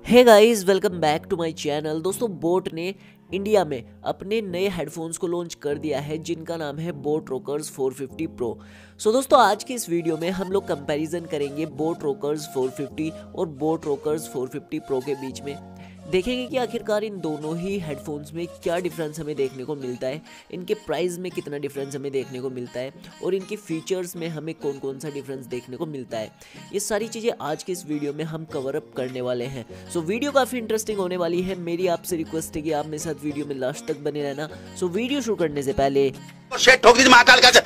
Hey guys, welcome back to my channel. दोस्तों, Boat ने India में अपने नए हेडफोन्स को लॉन्च कर दिया है जिनका नाम है बोट रोकर्स 450 प्रो। दोस्तों, आज की इस वीडियो में हम लोग कंपैरिजन करेंगे बोट रोकर्स 450 और बोट रोकर्स 450 प्रो के बीच में। देखेंगे कि आखिरकार इन दोनों ही हेडफोन्स में क्या डिफरेंस हमें देखने को मिलता है, इनके प्राइस में कितना डिफरेंस हमें देखने को मिलता है और इनके फीचर्स में हमें कौन कौन सा डिफरेंस देखने को मिलता है। ये सारी चीज़ें आज के इस वीडियो में हम कवर अप करने वाले हैं। वीडियो काफ़ी इंटरेस्टिंग होने वाली है। मेरी आपसे रिक्वेस्ट है कि आप मेरे साथ वीडियो में लास्ट तक बने रहना। वीडियो शुरू करने से पहले शेट ठोक दीजिए, महाकाल का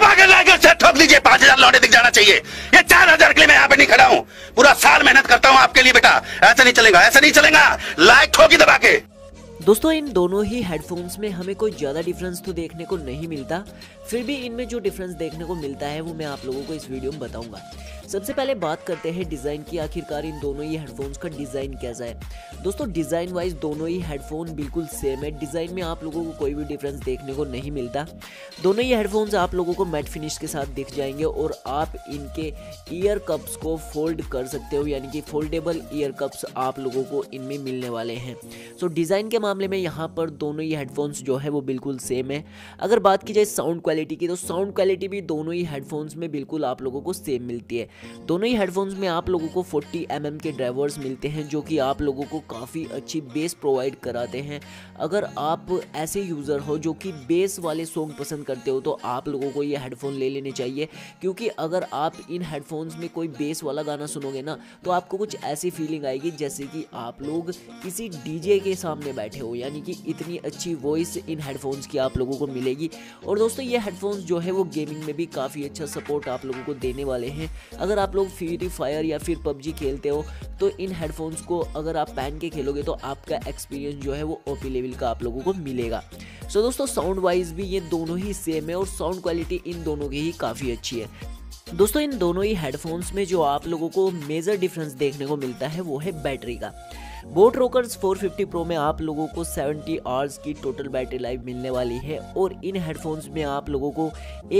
शेट ठोक दीजिए। 5,000 लौटे दिख जाना चाहिए। ये 4,000 के लिए मैं यहाँ पे नहीं खड़ा हूँ। पूरा साल मेहनत करता हूँ आपके लिए बेटा। ऐसा नहीं चलेगा, ऐसा नहीं चलेगा। लाइक ठोकी दबा के। दोस्तों, इन दोनों ही हेडफोन्स में हमें कोई ज़्यादा डिफरेंस तो देखने को नहीं मिलता, फिर भी इनमें जो डिफरेंस देखने को मिलता है वो मैं आप लोगों को इस वीडियो में बताऊंगा। सबसे पहले बात करते हैं डिज़ाइन की। आखिरकार इन दोनों ही हेडफोन्स का डिज़ाइन कैसा है। दोस्तों, डिज़ाइन वाइज दोनों ही हेडफोन बिल्कुल सेम है। डिज़ाइन में आप लोगों को कोई भी डिफरेंस देखने को नहीं मिलता। दोनों ही हेडफोन्स आप लोगों को मैट फिनिश के साथ दिख जाएंगे और आप इनके ईयर कप्स को फोल्ड कर सकते हो, यानी कि फोल्डेबल ईयर कप्स आप लोगों को इनमें मिलने वाले हैं। डिज़ाइन के मामले में यहाँ पर दोनों ही हेडफोन्स जो है वो बिल्कुल सेम है। अगर बात की जाए साउंड क्वालिटी की, तो साउंड क्वालिटी भी दोनों ही हेडफोन्स में बिल्कुल आप लोगों को सेम मिलती है। दोनों ही हेडफोन्स में आप लोगों को 40 mm के ड्राइवर्स मिलते हैं जो कि आप लोगों को काफ़ी अच्छी बेस प्रोवाइड कराते हैं। अगर आप ऐसे यूज़र हो जो कि बेस वाले सॉन्ग पसंद करते हो तो आप लोगों को ये हेडफोन ले लेने चाहिए, क्योंकि अगर आप इन हेडफोन्स में कोई बेस वाला गाना सुनोगे ना तो आपको कुछ ऐसी फीलिंग आएगी जैसे कि आप लोग किसी डीजे के सामने बैठे हो, यानी कि इतनी अच्छी वॉइस इन हेडफोन्स की आप लोगों को मिलेगी। और दोस्तों, ये हेडफोन्स जो है वो गेमिंग में भी काफ़ी अच्छा सपोर्ट आप लोगों को देने वाले हैं। अगर आप लोग फ्री फायर या फिर पबजी खेलते हो तो इन हेडफोन्स को अगर आप पहन के खेलोगे तो आपका एक्सपीरियंस जो है वो ओपी लेवल का आप लोगों को मिलेगा। दोस्तों, साउंड वाइज भी ये दोनों ही सेम है और साउंड क्वालिटी इन दोनों की ही काफ़ी अच्छी है। दोस्तों, इन दोनों ही हेडफोन्स में जो आप लोगों को मेजर डिफरेंस देखने को मिलता है वो है बैटरी का। बोट रोकर्स 450 प्रो में आप लोगों को 70 आवर्स की टोटल बैटरी लाइफ मिलने वाली है और इन हेडफोन्स में आप लोगों को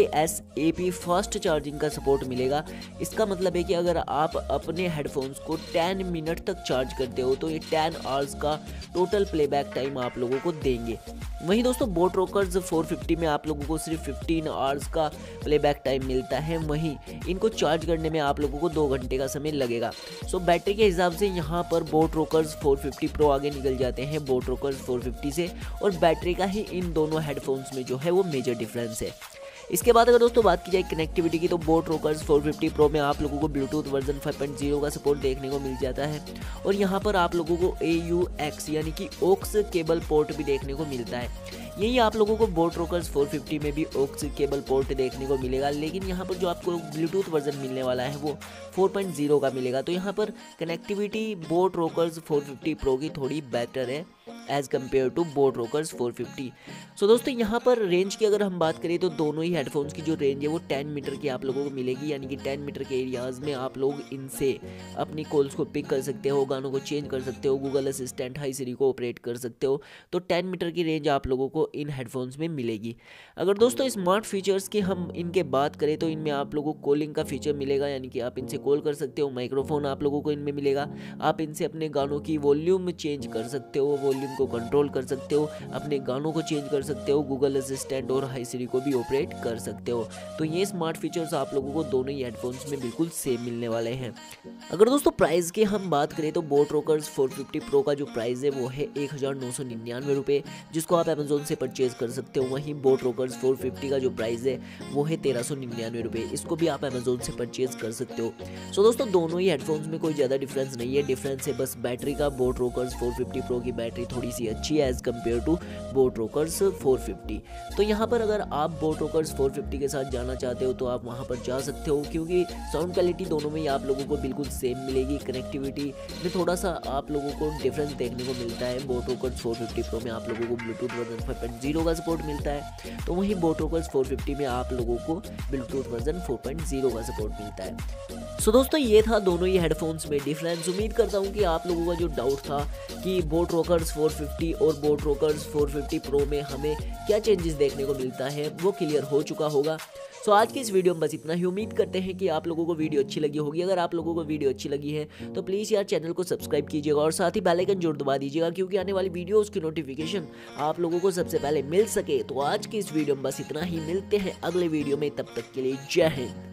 ASAP फास्ट चार्जिंग का सपोर्ट मिलेगा। इसका मतलब है कि अगर आप अपने हेडफोन्स को 10 मिनट तक चार्ज करते हो तो ये 10 आवर्स का टोटल प्लेबैक टाइम आप लोगों को देंगे। वहीं दोस्तों, बोट रोकर्स 450 में आप लोगों को सिर्फ 15 आवर्स का प्लेबैक टाइम मिलता है। वहीं इनको चार्ज करने में आप लोगों को 2 घंटे का समय लगेगा। बैटरी के हिसाब से यहाँ पर बोट रोकर्स 450 प्रो आगे निकल जाते हैं बोट रोकर्स 450 से, और बैटरी का ही इन दोनों हेडफोन्स में जो है वो मेजर डिफरेंस है। इसके बाद अगर दोस्तों बात की जाए कनेक्टिविटी की, तो बोट रोकर्स 450 प्रो में आप लोगों को ब्लूटूथ वर्जन 5.0 का सपोर्ट देखने को मिल जाता है और यहाँ पर आप लोगों को AUX यानी कि ऑक्स केबल पोर्ट भी देखने को मिलता है। यही आप लोगों को बोट रोकर्स 450 में भी ऑक्स केबल पोर्ट देखने को मिलेगा, लेकिन यहाँ पर जो आपको ब्लूटूथ वर्जन मिलने वाला है वो 4.0 का मिलेगा। तो यहाँ पर कनेक्टिविटी बोट रोकर्स 450 प्रो की थोड़ी बेटर है as compare to Boat Rockerz 450। दोस्तों, यहाँ पर रेंज की अगर हम बात करें तो दोनों ही हेडफोन्स की जो रेंज है वो 10 मीटर की आप लोगों को मिलेगी, यानी कि 10 मीटर के एरियाज़ में आप लोग इनसे अपनी कॉल्स को पिक कर सकते हो, गानों को चेंज कर सकते हो, गूगल असिस्टेंट हाई सिरी को ऑपरेट कर सकते हो। तो 10 मीटर की रेंज आप लोगों को इन हेडफोन्स में मिलेगी। अगर दोस्तों स्मार्ट फीचर्स की हम इनके बात करें तो इनमें आप लोगों को कॉलिंग का फीचर मिलेगा, यानी कि आप इनसे कॉल कर सकते हो। माइक्रोफोन आप लोगों को इनमें मिलेगा। आप इनसे अपने गानों की वॉल्यूम चेंज कर सकते हो, वॉल्यूम को कंट्रोल कर सकते हो, अपने गानों को चेंज कर सकते हो, गूगल असिस्टेंट और हाई सिरी को भी ऑपरेट कर सकते हो। तो ये स्मार्ट फीचर्स आप लोगों को दोनों ही हेडफोन्स में बिल्कुल सेम मिलने वाले हैं। अगर दोस्तों प्राइस की हम बात करें तो बोट रोकर्स 450 प्रो का जो प्राइस है वो है 1999 रुपये, जिसको आप अमेजोन से परचेज कर सकते हो। वहीं बोट रोकर्स 450 का जो प्राइस है वो है 1399 रुपये, इसको भी आप अमेजोन से परचेज कर सकते हो। दोस्तों, दोनों ही हेडफोन्स में कोई ज़्यादा डिफरेंस नहीं है। डिफरेंस है बस बैटरी का। बोट रोकर्स 450 प्रो की बैटरी थोड़ी सी अच्छी है as compare to Boat Rockerz 450। तो यहाँ पर अगर आप बोट रोकर्स 450 के साथ जाना चाहते हो तो आप वहाँ पर जा सकते हो, क्योंकि साउंड क्वालिटी दोनों में ही आप लोगों को बिल्कुल सेम मिलेगी। कनेक्टिविटी में थोड़ा सा आप लोगों को डिफरेंस देखने को मिलता है। बोट रोकर्स 450 प्रो में आप लोगों को ब्लूटूथ वर्जन 5.0 का सपोर्ट मिलता है, तो वहीं बोट रोकर्स 450 में आप लोगों को ब्लूटूथ वर्जन 4.0 का सपोर्ट मिलता है। सो दोस्तों ये था दोनों ही हेडफोन्स में डिफरेंस। उम्मीद करता हूँ कि आप लोगों का जो डाउट था कि बोट रॉकर्स 450 और बोट रॉकर्स 450 प्रो में हमें क्या चेंजेस देखने को मिलता है वो क्लियर हो चुका होगा। सो आज की इस वीडियो में बस इतना ही। उम्मीद करते हैं कि आप लोगों को वीडियो अच्छी लगी होगी। अगर आप लोगों को वीडियो अच्छी लगी है तो प्लीज़ यार चैनल को सब्सक्राइब कीजिएगा और साथ ही बेल आइकन जरूर दबा दीजिएगा, क्योंकि आने वाली वीडियोस की नोटिफिकेशन आप लोगों को सबसे पहले मिल सके। तो आज की इस वीडियो में बस इतना ही। मिलते हैं अगले वीडियो में, तब तक के लिए जय हिंद।